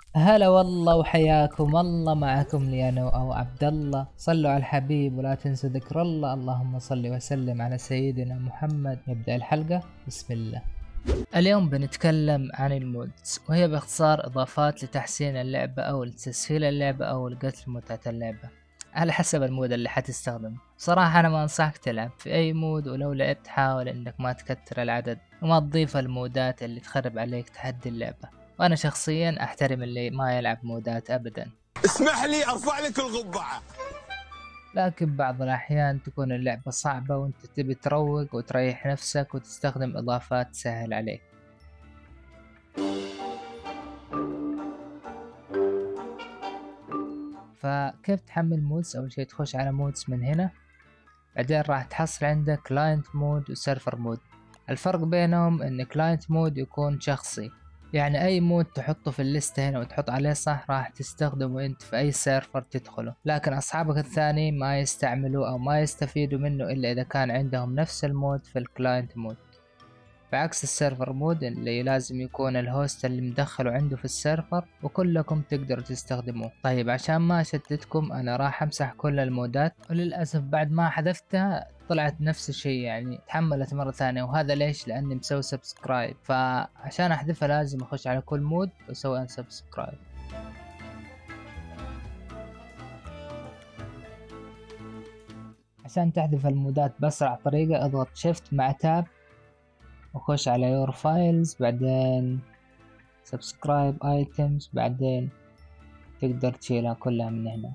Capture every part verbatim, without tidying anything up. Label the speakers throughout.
Speaker 1: هلا والله وحياكم الله، معكم لي انا او عبد الله. صلوا على الحبيب ولا تنسوا ذكر الله. اللهم صل وسلم على سيدنا محمد. نبدأ الحلقة بسم الله. اليوم بنتكلم عن المودز، وهي باختصار اضافات لتحسين اللعبة او لتسهيل اللعبة او لقتل متعة اللعبة على حسب المود اللي حتستخدمه. صراحة انا ما انصحك تلعب في اي مود، ولو لعبت حاول انك ما تكتر العدد وما تضيف المودات اللي تخرب عليك تحدي اللعبة. وانا شخصيا احترم اللي ما يلعب مودات ابدا.
Speaker 2: اسمح لي ارفع لك القبعة.
Speaker 1: لكن بعض الاحيان تكون اللعبة صعبة وانت تبي تروق وتريح نفسك وتستخدم اضافات تسهل عليك. فكيف تحمل مودز؟ اول شي تخش على مودز من هنا، بعدين راح تحصل عندك كلاينت مود وسيرفر مود. الفرق بينهم ان كلاينت مود يكون شخصي، يعني اي مود تحطه في الليستة هنا وتحط عليه صح راح تستخدمه انت في اي سيرفر تدخله، لكن اصحابك الثاني ما يستعملوا او ما يستفيدوا منه الا اذا كان عندهم نفس المود في الكلاينت مود. بعكس السيرفر مود اللي لازم يكون الهوست اللي مدخله عنده في السيرفر وكلكم تقدروا تستخدموه. طيب عشان ما اشتتكم انا راح امسح كل المودات، وللاسف بعد ما حذفتها طلعت نفس الشيء، يعني تحملت مرة ثانية. وهذا ليش؟ لاني مسوي سبسكرايب، فعشان احذفها لازم اخش على كل مود واسوي ان سبسكرايب. عشان تحذف المودات باسرع طريقة اضغط شيفت مع تاب وخش على your files، بعدين subscribe items، بعدين تقدر تشيلها كلها من هنا.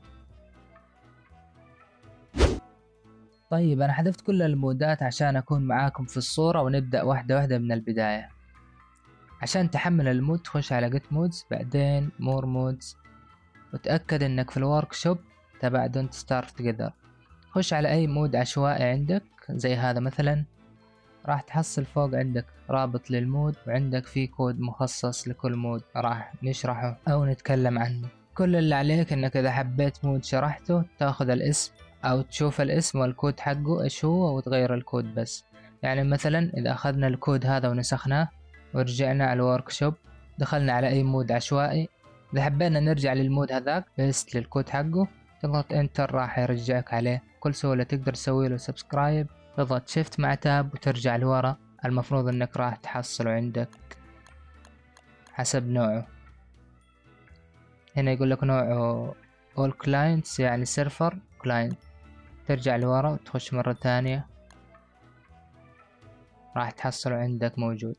Speaker 1: طيب انا حذفت كل المودات عشان اكون معاكم في الصورة، ونبدأ واحدة واحدة من البداية. عشان تحمل المود تخش على get mods، بعدين more mods، وتأكد انك في الورك شوب تبع don't start together. خش على اي مود عشوائي عندك زي هذا مثلا، راح تحصل فوق عندك رابط للمود، وعندك فيه كود مخصص لكل مود راح نشرحه او نتكلم عنه. كل اللي عليك انك اذا حبيت مود شرحته تاخذ الاسم او تشوف الاسم والكود حقه ايش هو وتغير الكود بس. يعني مثلا اذا اخذنا الكود هذا ونسخناه ورجعنا على الورك شوب، دخلنا على اي مود عشوائي، اذا حبينا نرجع للمود هذاك بس للكود حقه تضغط انتر راح يرجعك عليه بكل سهولة. تقدر تسوي له سبسكرايب، تضغط شيفت مع تاب وترجع لورا. المفروض انك راح تحصله عندك حسب نوعه. هنا يقول لك نوعه all clients يعني سيرفر client، ترجع لورا وتخش مرة ثانية راح تحصله عندك موجود.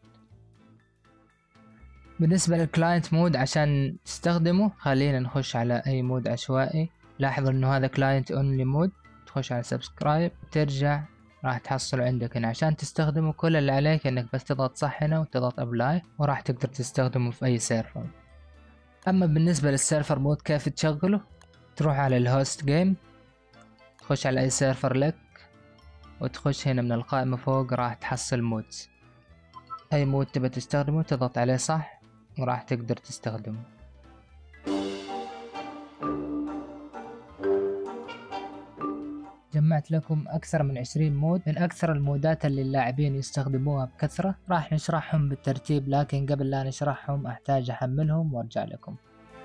Speaker 1: بالنسبة للكلاينت مود عشان تستخدمه خلينا نخش على اي مود عشوائي. لاحظوا انه هذا client only مود، تخش على سبسكرايب ترجع راح تحصل عندك هنا. عشان تستخدمه كل اللي عليك انك بس تضغط صح هنا وتضغط ابلاي وراح تقدر تستخدمه في اي سيرفر. اما بالنسبة للسيرفر مود كيف تشغله؟ تروح على الهوست جيم، تخش على اي سيرفر لك وتخش هنا من القائمة فوق راح تحصل مودز. اي مود تبى تستخدمه تضغط عليه صح وراح تقدر تستخدمه. جمعت لكم أكثر من عشرين مود من أكثر المودات اللي اللاعبين يستخدموها بكثرة، راح نشرحهم بالترتيب، لكن قبل لا نشرحهم أحتاج أحملهم وأرجع لكم.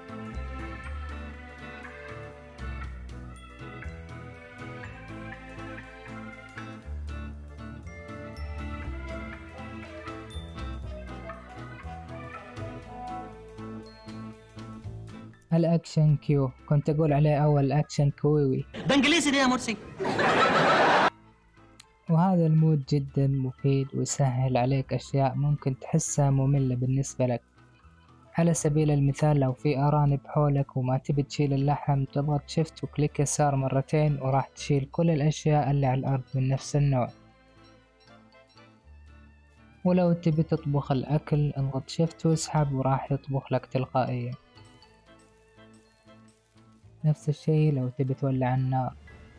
Speaker 1: الأكشن كيو كنت أقول عليه أول أكشن كويوي،
Speaker 3: ده انجليزي ليه يا مرسي؟
Speaker 1: وهذا المود جدا مفيد ويسهل عليك أشياء ممكن تحسها مملة بالنسبة لك. على سبيل المثال لو في أرانب حولك وما تبي تشيل اللحم تضغط شيفت وكليك يسار مرتين وراح تشيل كل الأشياء اللي على الأرض من نفس النوع. ولو تبي تطبخ الأكل اضغط شيفت واسحب وراح يطبخ لك تلقائيا. نفس الشي لو تبي تولع النار.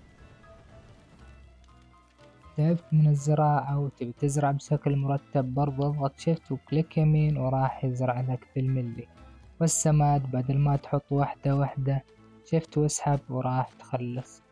Speaker 1: تعبت من الزراعة وتبي تزرع بشكل مرتب برضه اضغط شيفت وكليك يمين وراح يزرع لك بالملي. والسماد بدل ما تحط واحدة واحدة شيفت واسحب وراح تخلص.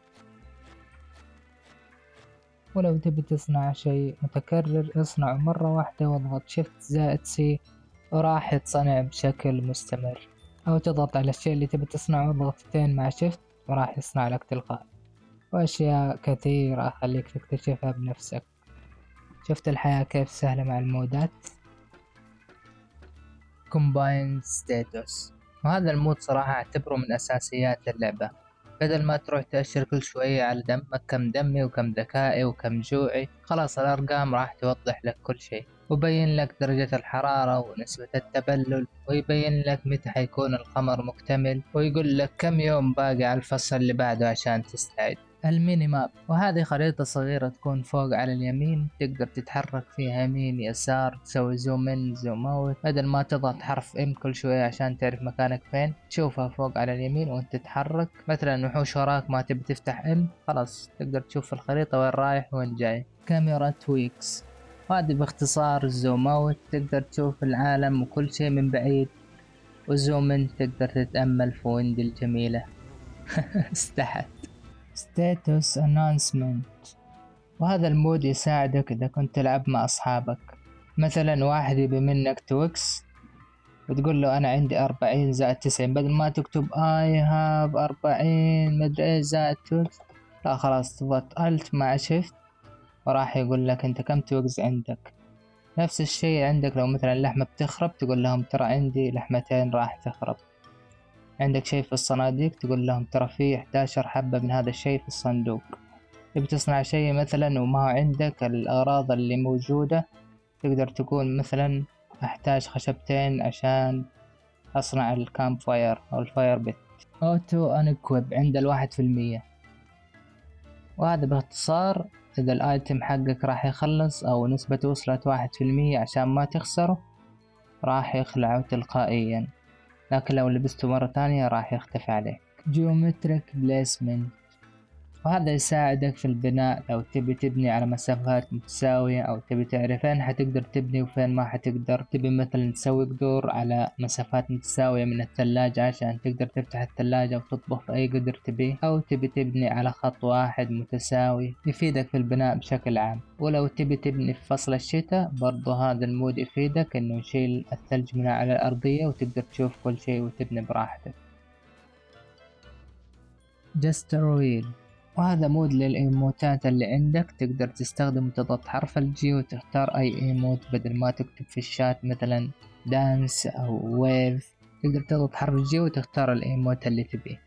Speaker 1: ولو تبي تصنع شيء متكرر اصنعه مرة واحدة واضغط شيفت زائد سي وراح يتصنع بشكل مستمر. أو تضغط على الشيء اللي تبي تصنعه ضغطتين مع شيفت وراح يصنع لك تلقائي، وأشياء كثيرة خليك تكتشفها بنفسك. شفت الحياة كيف سهلة مع المودات. Combined Status، وهذا المود صراحة أعتبره من أساسيات اللعبة. بدل ما تروح تأشر كل شوية على دمك كم دمي وكم ذكائي وكم جوعي، خلاص الأرقام راح توضح لك كل شيء، ويبين لك درجة الحرارة ونسبة التبلل، ويبين لك متى حيكون القمر مكتمل، ويقول لك كم يوم باقي على الفصل اللي بعده عشان تستعد. الميني ماب، وهذه خريطة صغيرة تكون فوق على اليمين، تقدر تتحرك فيها يمين يسار، تسوي زوم ان زوم اوت، بدل ما تضغط حرف ام كل شوية عشان تعرف مكانك فين، تشوفها فوق على اليمين وانت تتحرك. مثلا وحوش وراك ما تبي تفتح ام، خلاص تقدر تشوف في الخريطة وين رايح وين جاي. كاميرا تويكس، وهذه باختصار الزوم اوت، تقدر تشوف العالم وكل شيء من بعيد، وزوم ان تقدر تتأمل في ويندي الجميلة. استحت. ستاتوس انونسمنت، وهذا المود يساعدك إذا كنت تلعب مع أصحابك. مثلا واحد يبي منك تويكس وتقول له أنا عندي أربعين زائد تسعين، بدل ما تكتب آي هاف أربعين مدري إيه زائد تويكس، لا خلاص تضغط ألت مع شيفت وراح يقول لك أنت كم تويكس عندك. نفس الشيء عندك لو مثلا اللحمة بتخرب تقول لهم ترى عندي لحمتين راح تخرب. عندك شيء في الصناديق تقول لهم ترى في إحداشر حبة من هذا الشيء في الصندوق. تبي تصنع شيء مثلا وما عندك الأغراض اللي موجودة، تقدر تقول مثلا أحتاج خشبتين عشان أصنع الكامب فاير أو الفاير بيت. أوتو أنكويب عند الواحد في المية، وهذا باختصار إذا الآيتم حقك راح يخلص أو نسبته وصلت واحد في المية عشان ما تخسره راح يخلعه تلقائيا، لكن لو لبسته مرة تانية راح يختفي عليك. جيومتريك بليسمنت، وهذا يساعدك في البناء لو تبي تبني على مسافات متساوية أو تبي تعرف فين حتقدر تبني وفين ما حتقدر. تبي مثلا تسوي قدور على مسافات متساوية من الثلاجة عشان تقدر تفتح الثلاجة وتطبخ في أي قدر تبيه، أو تبي تبني على خط واحد متساوي، يفيدك في البناء بشكل عام. ولو تبي تبني في فصل الشتاء برضو هذا المود يفيدك إنه يشيل الثلج من على الأرضية وتقدر تشوف كل شيء وتبني براحتك. جسترويل، وهذا مود للإيموتات اللي عندك، تقدر تستخدم تضغط حرف الجي وتختار أي إيموت بدل ما تكتب في الشات مثلا دانس أو ويف، تقدر تضغط حرف الجي وتختار الإيموت اللي تبيه.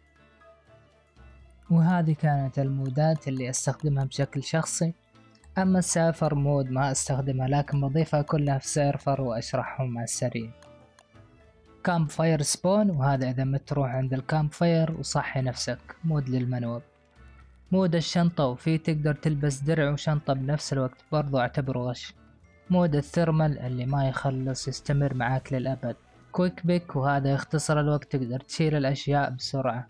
Speaker 1: وهذه كانت المودات اللي أستخدمها بشكل شخصي. أما السيرفر مود ما أستخدمها لكن بضيفها كلها في سيرفر وأشرحهم على السريع. كامب فاير سبون، وهذا إذا ما تروح عند الكامب فاير وصحي نفسك، مود للمنوب. مود الشنطة، وفيه تقدر تلبس درع وشنطة بنفس الوقت، برضو اعتبره غش. مود الثيرمال اللي ما يخلص يستمر معاك للأبد. كويك بيك، وهذا يختصر الوقت تقدر تشيل الأشياء بسرعة.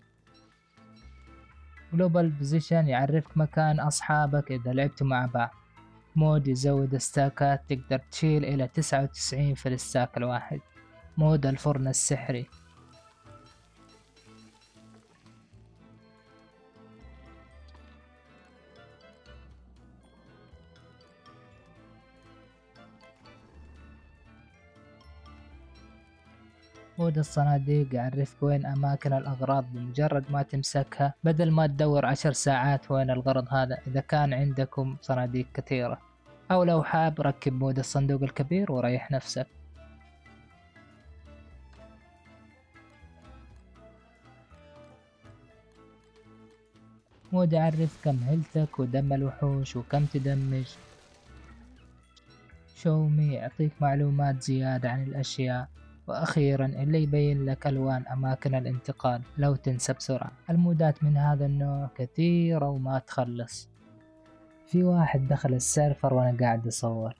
Speaker 1: جلوبال بوزيشن يعرفك مكان أصحابك إذا لعبتوا مع بعض. مود يزود الستاكات، تقدر تشيل إلى تسعة وتسعين في الستاك الواحد. مود الفرن السحري، مود الصناديق يعرفك وين أماكن الأغراض بمجرد ما تمسكها، بدل ما تدور عشر ساعات وين الغرض هذا إذا كان عندكم صناديق كثيرة. أو لو حاب ركب مود الصندوق الكبير وريح نفسك. مود يعرف كم هيلتك ودم الوحوش وكم تدمج. شومي يعطيك معلومات زيادة عن الأشياء. وأخيرا اللي يبين لك ألوان أماكن الانتقال لو تنسى بسرعة. المودات من هذا النوع كثيرة وما تخلص. في واحد دخل السيرفر وأنا قاعد أصور.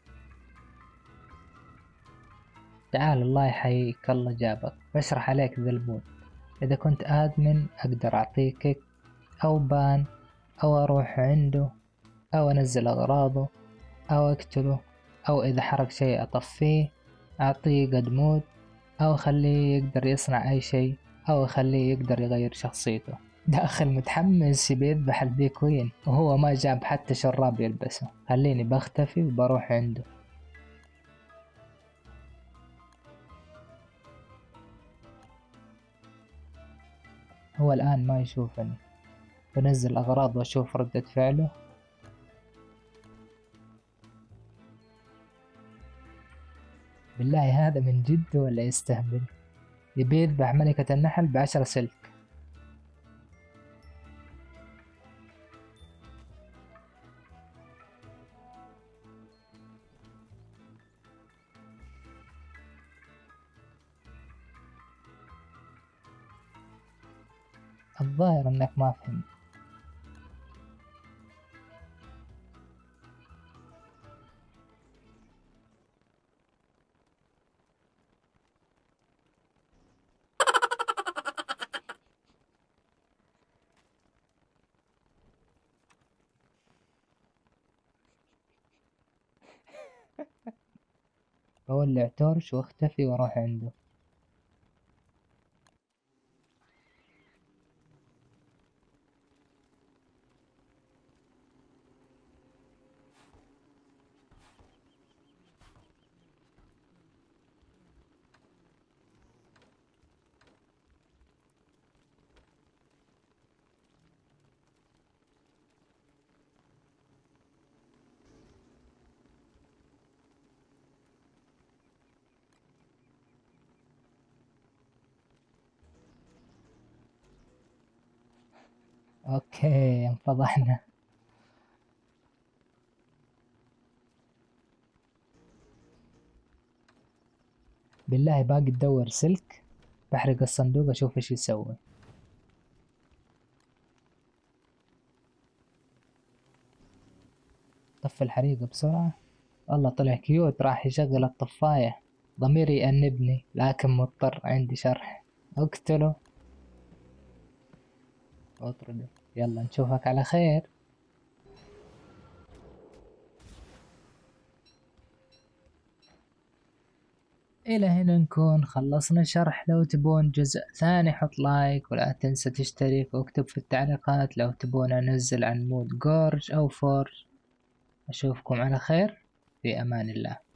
Speaker 1: تعال الله يحييك الله جابك، بشرح عليك ذا المود. إذا كنت آدمن أقدر أعطيك أو بان، أو أروح عنده، أو أنزل أغراضه، أو أقتله، أو إذا حرق شيء أطفيه، أعطيه قد مود، أو أخليه يقدر يصنع أي شيء، أو أخليه يقدر يغير شخصيته. داخل متحمس يبي يذبح البيكوين وهو ما جاب حتى شراب يلبسه. خليني بختفي وبروح عنده. هو الآن ما يشوفني، بنزل أغراض وأشوف ردة فعله. بالله هذا من جد ولا يستهبل؟ يبي يذبح ملكة النحل بعشرة سلك. الظاهر انك ما فهمت. بولع تورش واختفي واروح عنده. اوكي انفضحنا. بالله باقي تدور سلك، بحرق الصندوق اشوف ايش يسوي. طفي الحريقة بسرعة. والله طلع كيوت، راح يشغل الطفاية. ضميري يأنبني لكن مضطر، عندي شرح. اقتله. اطرده. يلا نشوفك على خير. إلى هنا نكون خلصنا شرح. لو تبون جزء ثاني حط لايك، ولا تنسى تشترك، واكتب في التعليقات لو تبون أنزل عن مود جورج أو فورج. أشوفكم على خير، في أمان الله.